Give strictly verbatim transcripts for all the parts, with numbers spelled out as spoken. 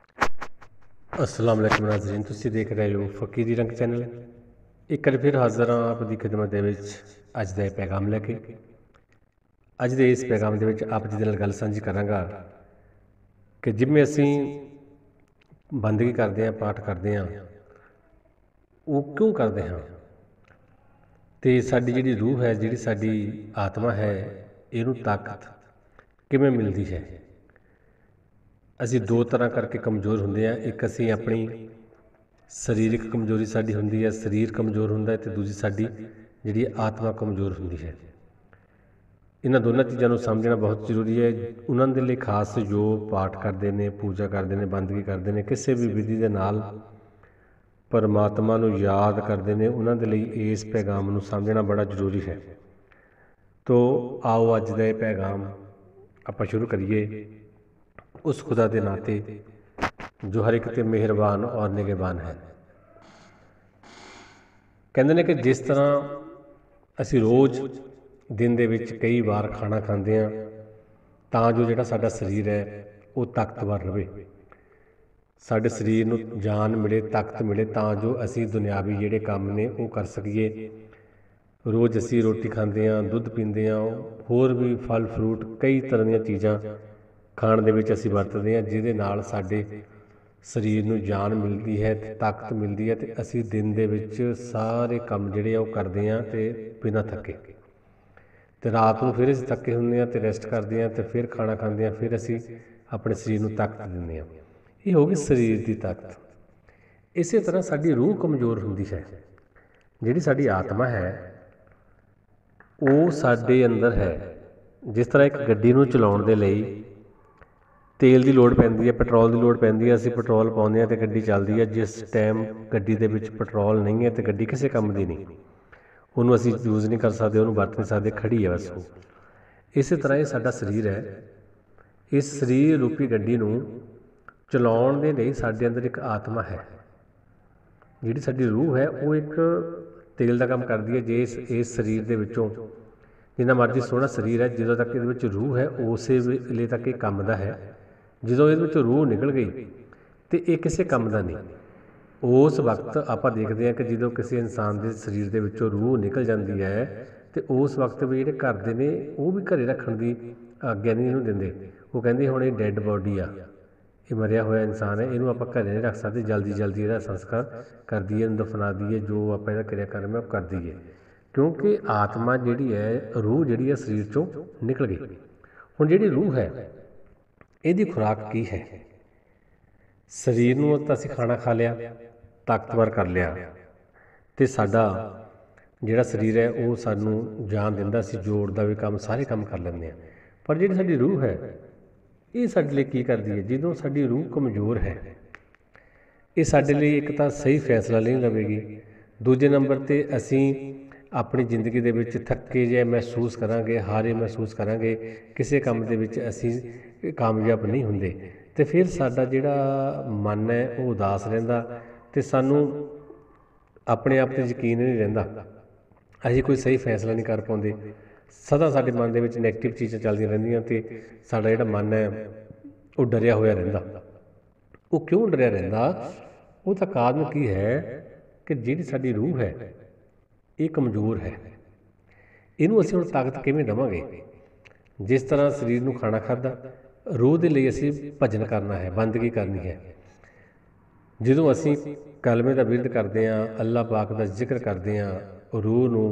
अस्सलाम वालेकुम नाज़रीन, तुसीं देख रहे हो फकीरी रंग चैनल। एक बार फिर हाज़र हाँ आप दी खिदमत दे विच अज दा पैगाम लैके। अज दे इस पैगाम दे विच आप जी दे नाल गल सांझी करांगा कि जिवें असीं बंदगी करते हैं, पाठ करते हैं, वो क्यों करते हैं तो साडी जिहड़ी रूह है, जिहड़ी साडी आत्मा है, इहनूं ताकत किवें मिलदी है। असीं दो तरह करके कमज़ोर हुंदे आ। एक असीं अपनी सरीरक कमजोरी साडी हुंदी है, शरीर कमज़ोर हुंदा है, तो दूजी साडी जिहड़ी आत्मा कमज़ोर हुंदी है। इन्हां दोनों चीज़ों को समझना बहुत जरूरी है। उन्हां दे लई खास जो पाठ करते हैं, पूजा करते हैं, बंदगी करते हैं, किसी भी विधि के नाल परमात्मा नूं याद करते हैं, उन्हां दे लई इस पैगाम नूं समझना बड़ा जरूरी है। तो आओ अज दा पैगाम आपां शुरू करिए उस खुदा के नाते जो हर एक ते मेहरबान और निगहबान है। कहते हैं कि जिस तरह असी रोज़ दिन दे विच कई बार खाना खाते हैं तां जो जिहड़ा साडा शरीर है वो ताकतवर रहे, साडे शरीर नूं जान मिले, ताकत मिले, तां जो असी दुनियावी जिहड़े काम ने वो कर सकीए। रोज़ असी रोटी खाते हैं, दुध पींदे हैं, होर भी फल फ्रूट कई तरह दी चीज़ां खाण दे विच असी वरतदे हैं, जिहदे नाल साडे शरीर नूं जान मिलती है, ताकत मिलती है, तो असी दिन दे विच सारे काम जिहड़े आ करते हैं तो बिना थके। तो रात नूं फिर असीं थके हुंदे हैं तो रेस्ट करते हैं, तो फिर खाना खाते हैं, फिर असी अपने शरीर नूं ताकत दिंदे हैं। ये हो गई शरीर की ताकत। इस तरह साडी रूह कमज़ोर हुंदी है। जिहड़ी साडी आत्मा है वो साडे अंदर है। जिस तरह एक गड्डी नूं चलाउण दे लई तेल की लोड़ पैंदी है, पेट्रोल की लोड़ पैंदी है, असीं पेट्रोल पाउंदे हैं तो गड्डी चलदी है। जिस टाइम गड्डी दे विच पेट्रोल नहीं है तो गड्डी किसी काम की नहीं, उन्होंने असीं यूज़ नहीं कर सकते, उन्होंने वरत नहीं सकते, खड़ी है बस वो। इस तरह ये साडा शरीर है। इस शरीर रूपी गड्डी नूं चलाउण दे लई साडे अंदर एक आत्मा है, जिहड़ी साडी रूह है वो एक तेल का काम करती है। जे इस इस शरीर दे विचों जिन्ना मर्जी सोहना शरीर है, ਜਦੋਂ तक इहदे विच रूह है उसे ਵੇਲੇ तक ये काम दा है। ਜਦੋਂ ਇਹਦੇ ਵਿੱਚੋਂ रूह निकल गई तो ये किसी काम का नहीं। उस वक्त आप देखते हैं कि जो किसी इंसान के शरीर के विचों रूह निकल जाती है तो उस वक्त भी ਜਿਹੜੇ घर ਦੇ ਨੇ ਉਹ भी घरे रखण की आग्ञा नहीं इहनूं दिंदे। वो कहंदे हुण ये डैड बॉडी आ, ये मरिया होया इंसान है, इहनूं आपां घरे नहीं रख सकते, जल्दी जल्दी इहदा संस्कार कर दईए, इहनूं दफना दईए, जो आपां इहदा क्रियाक्रम है कर दईए, क्योंकि आत्मा जिहड़ी है, रूह जिहड़ी है शरीर चों निकल गई। हुण जिहड़ी रूह है ਇਹਦੀ खुराक की है। शरीर नूं तां असीं खाना खा लिया, ताकतवर कर लिया, तो साडा जिहड़ा शरीर है वो सानूं जान दिंदा, असीं जोड़ दा भी काम सारे काम कर लैंदे हैं। पर जिहड़ी साडी रूह है ये साडे लई की करदी है। जदों साडी रूह कमज़ोर है ये साडे लई एक तां सही फैसला नहीं लवेगी, दूजे नंबर ते असीं अपनी जिंदगी दे विच थके जे महसूस करांगे, हारे महसूस करांगे, किसी काम दे विच असीं कामयाब नहीं हुंदे, तो फिर साडा जिहड़ा मन है वो उदास रहिंदा, तो सानूं अपने आप ते यकीन नहीं रहिंदा, असीं कोई सही फैसला नहीं कर पाउंदे। सदा साडे मन दे विच नैगेटिव चीज़ां चलदियां रहिंदियां, तो साडा जिहड़ा मन है वो डरिया होया रहिंदा। वो क्यों डरिया रहिंदा? उसदा कारण की है कि जिहड़ी साडी रूह है ये कमज़ोर है। इनू असीं हुण ताकत किवें देवांगे? जिस तरह शरीर नूं खाना खादा, रूह दे लई असीं भजन करना है, बंदगी करनी है। जदों असीं कलमे दा विरध करते हैं, अल्लाह पाक दा जिक्र करते हैं, रूह नूं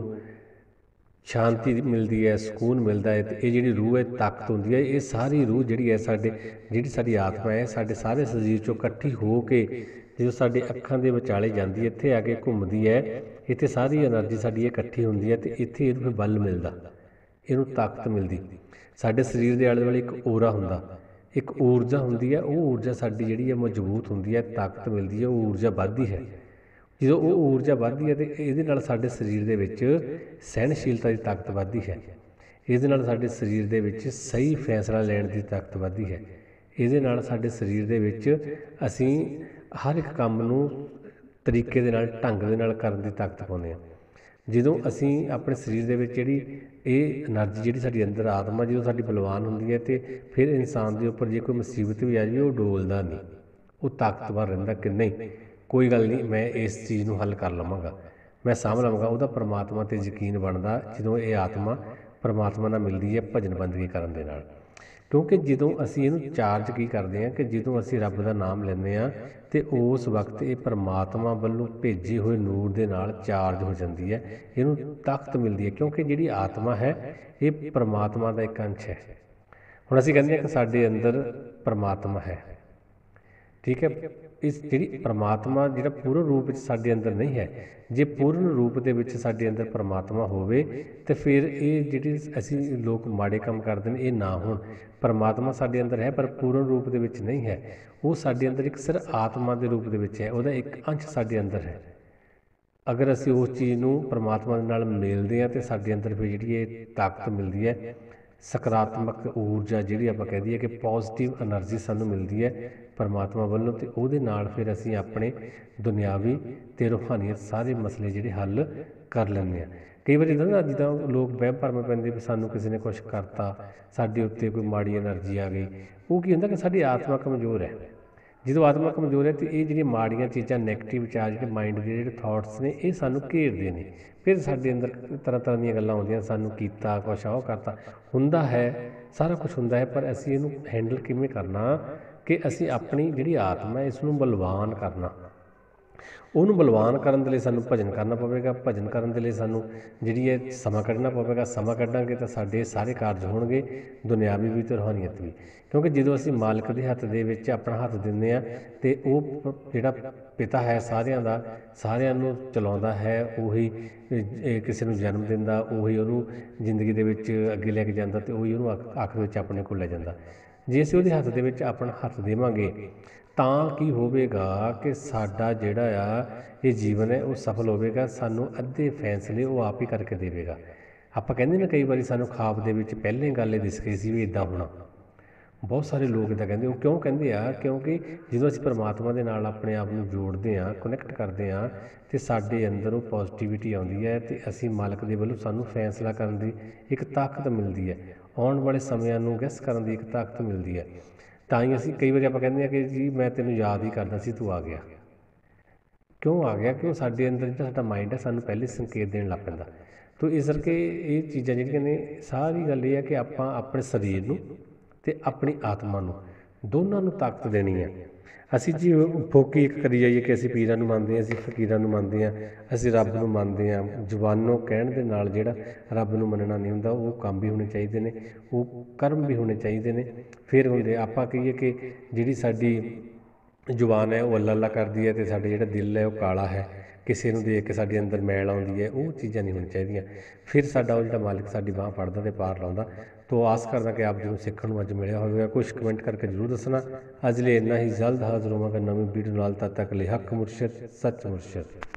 शांति मिलती है, सुकून मिलता है, तो ये जिहड़ी रूह है ताकत होंदी है। ये सारी रूह जिहड़ी है साडे जिहड़ी साडी आत्मा है साडे सारे शरीर चों इकट्ठी हो के जो साडे अखां दे विचाले जांदी है, इत्थे आके घुमदी है, इत्थे सारी एनर्जी साडी इकट्ठी हुंदी है, तो इत्थे इहनूं बल मिलदा, इहनूं ताकत मिलदी। साडे शरीर दे आले दुआले एक ओरा हुंदा, एक ऊर्जा हुंदी है, वो ऊर्जा साडी जिहड़ी है मजबूत हुंदी है, ताकत मिलदी है, वो ऊर्जा वधदी है। जो वो ऊर्जा वधदी है तो इहदे नाल साडे शरीर दे विच सहनशीलता की ताकत वधदी है, इहदे नाल साडे शरीर दे विच सही फैसला लैण की ताकत वधदी है, इहदे नाल साडे शरीर दे विच असीं हर एक काम नूं तरीके दे नाल ढंग दे नाल करन दी ताकत पाउंदे हां। जदों असीं अपने शरीर दे विच जिहड़ी ये एनर्जी जिहड़ी साडी अंदर आत्मा जदों साडी बलवान हुंदी है, तो फिर इंसान दे उपर जे कोई मुसीबत भी आ जाए वो डोलदा नहीं, ਉਹ ਤਾਕਤਵਰ ਰਹਿੰਦਾ ਕਿ ਨਹੀਂ ਕੋਈ ਗੱਲ ਨਹੀਂ, ਮੈਂ ਇਸ ਚੀਜ਼ ਨੂੰ ਹੱਲ ਕਰ ਲਵਾਂਗਾ, ਮੈਂ ਸਾਂਭ ਲਵਾਂਗਾ। ਉਹਦਾ ਪਰਮਾਤਮਾ 'ਤੇ ਯਕੀਨ ਬਣਦਾ ਜਦੋਂ ਇਹ ਆਤਮਾ ਪਰਮਾਤਮਾ ਨਾਲ ਮਿਲਦੀ ਹੈ ਭਜਨ ਬੰਦਗੀ ਕਰਨ ਦੇ ਨਾਲ। ਕਿਉਂਕਿ ਜਦੋਂ ਅਸੀਂ ਇਹਨੂੰ ਚਾਰਜ ਕੀ ਕਰਦੇ ਹਾਂ ਕਿ ਜਦੋਂ ਅਸੀਂ ਰੱਬ ਦਾ ਨਾਮ ਲੈਂਦੇ ਹਾਂ ਅਤੇ ਉਸ ਵਕਤ ਇਹ ਪਰਮਾਤਮਾ ਵੱਲੋਂ ਭੇਜੇ ਹੋਏ ਨੂਰ ਦੇ ਨਾਲ ਚਾਰਜ ਹੋ ਜਾਂਦੀ ਹੈ, ਇਹਨੂੰ ਤਾਕਤ ਮਿਲਦੀ ਹੈ। ਕਿਉਂਕਿ ਜਿਹੜੀ ਆਤਮਾ ਹੈ ਇਹ ਪਰਮਾਤਮਾ ਦਾ ਇੱਕ ਅੰਸ਼ ਹੈ। ਹੁਣ ਅਸੀਂ ਕਹਿੰਦੇ ਹਾਂ ਕਿ ਸਾਡੇ ਅੰਦਰ ਪਰਮਾਤਮਾ ਹੈ, ਠੀਕ ਹੈ। ਇਸ ਜਿਹੜੀ ਪਰਮਾਤਮਾ ਜਿਹੜਾ ਪੂਰਨ ਰੂਪ ਵਿੱਚ ਸਾਡੇ ਅੰਦਰ ਨਹੀਂ ਹੈ, ਜੇ ਪੂਰਨ ਰੂਪ ਦੇ ਵਿੱਚ ਸਾਡੇ ਅੰਦਰ ਪਰਮਾਤਮਾ ਹੋਵੇ ਤਾਂ ਫਿਰ ਇਹ ਜਿਹੜੀ ਅਸੀਂ ਲੋਕ ਮਾੜੇ ਕੰਮ ਕਰਦੇ ਨੇ ਇਹ ਨਾ ਹੋਣ। ਪਰਮਾਤਮਾ ਸਾਡੇ ਅੰਦਰ ਹੈ ਪਰ ਪੂਰਨ ਰੂਪ ਦੇ ਵਿੱਚ ਨਹੀਂ ਹੈ, ਉਹ ਸਾਡੇ ਅੰਦਰ ਇੱਕ ਸਿਰਫ ਆਤਮਾ ਦੇ ਰੂਪ ਦੇ ਵਿੱਚ ਹੈ, ਉਹਦਾ ਇੱਕ ਅੰਸ਼ ਸਾਡੇ ਅੰਦਰ ਹੈ। ਅਗਰ ਅਸੀਂ ਉਸ ਚੀਜ਼ ਨੂੰ ਪਰਮਾਤਮਾ ਦੇ ਨਾਲ ਮਿਲਦੇ ਹਾਂ ਤਾਂ ਸਾਡੇ ਅੰਦਰ ਫਿਰ ਜਿਹੜੀ ਇਹ ਤਾਕਤ ਮਿਲਦੀ ਹੈ, ਸਕਾਰਾਤਮਕ ਊਰਜਾ ਜਿਹੜੀ ਆਪਾਂ ਕਹਿ ਦਈਏ ਕਿ ਪੋਜ਼ੀਟਿਵ ਐਨਰਜੀ ਸਾਨੂੰ ਮਿਲਦੀ ਹੈ ਪਰਮਾਤਮਾ ਵੱਲੋਂ, ਅਤੇ ਉਹਦੇ ਨਾਲ ਫਿਰ ਅਸੀਂ ਆਪਣੇ ਦੁਨਿਆਵੀ ਅਤੇ ਰੂਹਾਨੀਅਤ ਸਾਰੇ ਮਸਲੇ ਜਿਹੜੇ ਹੱਲ ਕਰ ਲੈਂਦੇ ਹਾਂ। ਕਈ ਵਾਰੀ ਇੱਦਾਂ ਨਾ ਜਿੱਦਾਂ ਲੋਕ ਵਹਿਮ ਭਰਮ ਪੈਂਦੇ ਵੀ ਸਾਨੂੰ ਕਿਸੇ ਨੇ ਕੁਛ ਕਰਤਾ, ਸਾਡੇ ਉੱਤੇ ਕੋਈ ਮਾੜੀ ਐਨਰਜੀ ਆ ਗਈ। ਉਹ ਕੀ ਹੁੰਦਾ ਕਿ ਸਾਡੀ ਆਤਮਾ ਕਮਜ਼ੋਰ ਹੈ। ਜਦੋਂ ਆਤਮਾ ਕਮਜ਼ੋਰ ਹੈ ਅਤੇ ਇਹ ਜਿਹੜੀਆਂ ਮਾੜੀਆਂ ਚੀਜ਼ਾਂ ਨੈਗੇਟਿਵ ਚਾਰਜ ਜਿਹੜੇ ਮਾਈਂਡ ਦੇ ਜਿਹੜੇ ਥੋਟਸ ਨੇ ਇਹ ਸਾਨੂੰ ਘੇਰਦੇ ਨੇ, ਫਿਰ ਸਾਡੇ ਅੰਦਰ ਤਰ੍ਹਾਂ ਤਰ੍ਹਾਂ ਦੀਆਂ ਗੱਲਾਂ ਆਉਂਦੀਆਂ, ਸਾਨੂੰ ਕੀਤਾ ਕੁਛ, ਉਹ ਕਰਤਾ। ਹੁੰਦਾ ਹੈ ਸਾਰਾ ਕੁਛ ਹੁੰਦਾ ਹੈ, ਪਰ ਅਸੀਂ ਇਹਨੂੰ ਹੈਂਡਲ ਕਿਵੇਂ ਕਰਨਾ ਕਿ ਅਸੀਂ ਆਪਣੀ ਜਿਹੜੀ ਆਤਮਾ ਇਸ ਨੂੰ ਬਲਵਾਨ ਕਰਨਾ। ਉਹਨੂੰ ਬਲਵਾਨ ਕਰਨ ਦੇ ਲਈ ਸਾਨੂੰ ਭਜਨ ਕਰਨਾ ਪਵੇਗਾ। ਭਜਨ ਕਰਨ ਦੇ ਲਈ ਸਾਨੂੰ ਜਿਹੜੀ ਹੈ ਸਮਾਂ ਕੱਢਣਾ ਪਵੇਗਾ। ਸਮਾਂ ਕੱਢਾਂਗੇ ਤਾਂ ਸਾਡੇ ਸਾਰੇ ਕਾਰਜ ਹੋਣਗੇ, ਦੁਨਿਆਵੀ ਵੀ ਅਤੇ ਰੂਹਾਨੀਅਤ ਵੀ। ਕਿਉਂਕਿ ਜਦੋਂ ਅਸੀਂ ਮਾਲਕ ਦੇ ਹੱਥ ਦੇ ਵਿੱਚ ਆਪਣਾ ਹੱਥ ਦਿੰਦੇ ਹਾਂ ਅਤੇ ਉਹ ਜਿਹੜਾ ਪਿਤਾ ਹੈ ਸਾਰਿਆਂ ਦਾ, ਸਾਰਿਆਂ ਨੂੰ ਚਲਾਉਂਦਾ ਹੈ, ਉਹੀ ਕਿਸੇ ਨੂੰ ਜਨਮ ਦਿੰਦਾ, ਉਹੀ ਉਹਨੂੰ ਜ਼ਿੰਦਗੀ ਦੇ ਵਿੱਚ ਅੱਗੇ ਲੈ ਕੇ ਜਾਂਦਾ ਅਤੇ ਉਹੀ ਉਹਨੂੰ ਆਖਰ ਵਿੱਚ ਆਪਣੇ ਕੋਲ ਲੈ ਜਾਂਦਾ। ਜੇ ਅਸੀਂ ਉਹਦੇ ਹੱਥ ਦੇ ਵਿੱਚ ਆਪਣਾ ਹੱਥ ਦੇਵਾਂਗੇ ਤਾਂ ਕੀ ਹੋਵੇਗਾ ਕਿ ਸਾਡਾ ਜਿਹੜਾ ਆ ਇਹ ਜੀਵਨ ਹੈ ਉਹ ਸਫਲ ਹੋਵੇਗਾ। ਸਾਨੂੰ ਅੱਧੇ ਫੈਸਲੇ ਉਹ ਆਪ ਹੀ ਕਰਕੇ ਦੇਵੇਗਾ। ਆਪਾਂ ਕਹਿੰਦੇ ਨਾ ਕਈ ਵਾਰੀ ਸਾਨੂੰ ਖਾਬ ਦੇ ਵਿੱਚ ਪਹਿਲੇ ਗੱਲ ਇਹ ਦਿਸ ਗਈ ਸੀ ਵੀ ਇੱਦਾਂ ਹੋਣਾ। ਬਹੁਤ ਸਾਰੇ ਲੋਕ ਇੱਦਾਂ ਕਹਿੰਦੇ। ਉਹ ਕਿਉਂ ਕਹਿੰਦੇ ਆ? ਕਿਉਂਕਿ ਜਦੋਂ ਅਸੀਂ ਪਰਮਾਤਮਾ ਦੇ ਨਾਲ ਆਪਣੇ ਆਪ ਨੂੰ ਜੋੜਦੇ ਹਾਂ, ਕੁਨੈਕਟ ਕਰਦੇ ਹਾਂ ਅਤੇ ਸਾਡੇ ਅੰਦਰ ਉਹ ਪੋਜ਼ੀਟਿਵਿਟੀ ਆਉਂਦੀ ਹੈ ਅਤੇ ਅਸੀਂ ਮਾਲਕ ਦੇ ਵੱਲੋਂ ਸਾਨੂੰ ਫੈਸਲਾ ਕਰਨ ਦੀ ਇੱਕ ਤਾਕਤ ਮਿਲਦੀ ਹੈ, ਆਉਣ ਵਾਲੇ ਸਮਿਆਂ ਨੂੰ ਗੈਸ ਕਰਨ ਦੀ ਇੱਕ ਤਾਕਤ ਮਿਲਦੀ ਹੈ। ਤਾਂ ਹੀ ਅਸੀਂ ਕਈ ਵਾਰੀ ਆਪਾਂ ਕਹਿੰਦੇ ਹਾਂ ਕਿ ਜੀ ਮੈਂ ਤੈਨੂੰ ਯਾਦ ਹੀ ਕਰਦਾ ਸੀ, ਤੂੰ ਆ ਗਿਆ। ਕਿਉਂ ਆ ਗਿਆ? ਕਿਉਂ ਸਾਡੇ ਅੰਦਰ ਜਿਹੜਾ ਸਾਡਾ ਮਾਈਂਡ ਹੈ ਸਾਨੂੰ ਪਹਿਲੇ ਸੰਕੇਤ ਦੇਣ ਲੱਗ ਪੈਂਦਾ। ਤੋ ਇਸ ਕਰਕੇ ਇਹ ਚੀਜ਼ਾਂ ਜਿਹੜੀਆਂ ਨੇ, ਸਾਰੀ ਗੱਲ ਇਹ ਹੈ ਕਿ ਆਪਾਂ ਆਪਣੇ ਸਰੀਰ ਨੂੰ ਅਤੇ ਆਪਣੀ ਆਤਮਾ ਨੂੰ ਦੋਨਾਂ ਨੂੰ ਤਾਕਤ ਦੇਣੀ ਹੈ। ਅਸੀਂ ਜੀ ਫੋਕੀ ਇੱਕ ਕਰੀ ਜਾਈਏ ਕਿ ਅਸੀਂ ਪੀਰਾਂ ਨੂੰ ਮੰਨਦੇ ਹਾਂ, ਅਸੀਂ ਫਕੀਰਾਂ ਨੂੰ ਮੰਨਦੇ ਹਾਂ, ਅਸੀਂ ਰੱਬ ਨੂੰ ਮੰਨਦੇ ਹਾਂ। ਜ਼ੁਬਾਨੋਂ ਕਹਿਣ ਦੇ ਨਾਲ ਜਿਹੜਾ ਰੱਬ ਨੂੰ ਮੰਨਣਾ ਨਹੀਂ ਹੁੰਦਾ, ਉਹ ਕੰਮ ਵੀ ਹੋਣੇ ਚਾਹੀਦੇ ਨੇ, ਉਹ ਕਰਮ ਵੀ ਹੋਣੇ ਚਾਹੀਦੇ ਨੇ, ਫਿਰ ਹੁੰਦੇ। ਆਪਾਂ ਕਹੀਏ ਕਿ ਜਿਹੜੀ ਸਾਡੀ ਜ਼ੁਬਾਨ ਹੈ ਉਹ ਅੱਲਾ ਅੱਲਾ ਕਰਦੀ ਹੈ ਅਤੇ ਸਾਡਾ ਜਿਹੜਾ ਦਿਲ ਹੈ ਉਹ ਕਾਲਾ ਹੈ, ਕਿਸੇ ਨੂੰ ਦੇਖ ਕੇ ਸਾਡੇ ਅੰਦਰ ਮੈਲ ਆਉਂਦੀ ਹੈ, ਉਹ ਚੀਜ਼ਾਂ ਨਹੀਂ ਹੋਣੀਆਂ ਚਾਹੀਦੀਆਂ। ਫਿਰ ਸਾਡਾ ਉਹ ਜਿਹੜਾ ਮਾਲਿਕ ਸਾਡੀ ਬਾਂਹ ਫੜਦਾ ਅਤੇ ਪਾਰ ਲਾਉਂਦਾ। ਤੋ ਆਸ ਕਰਦਾ ਕਿ ਆਪ ਜੀ ਨੂੰ ਸਿੱਖਣ ਨੂੰ ਅੱਜ ਮਿਲਿਆ ਹੋਵੇਗਾ। ਕੁਛ ਕਮੈਂਟ ਕਰਕੇ ਜ਼ਰੂਰ ਦੱਸਣਾ। ਅੱਜ ਲਈ ਇੰਨਾ ਹੀ। ਜਲਦ ਹਾਜ਼ਰ ਹੋਵਾਂਗਾ ਨਵੀਂ ਵੀਡੀਓ ਨਾਲ। ਤਦ ਤੱਕ ਲਈ ਹੱਕ ਮੁਰਸ਼ਦ, ਸੱਚ ਮੁਰਸ਼ਦ।